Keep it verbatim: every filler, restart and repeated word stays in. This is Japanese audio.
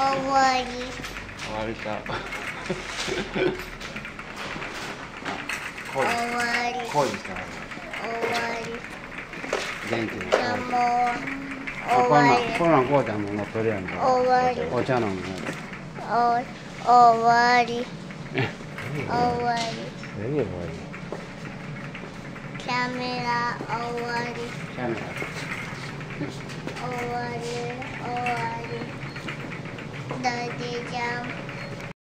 わり。 終わりか。 終わり。 恋したら。 終わり。 元気に。 じゃあもうこんなん終わり。 こんなんこうちゃんも持っとるやんか。 終わり。 お茶飲むね。 お終わり。終わり。 何終わり。 キャメラ終わり。 キャメラ。 終わり終わり。ダディジャンプ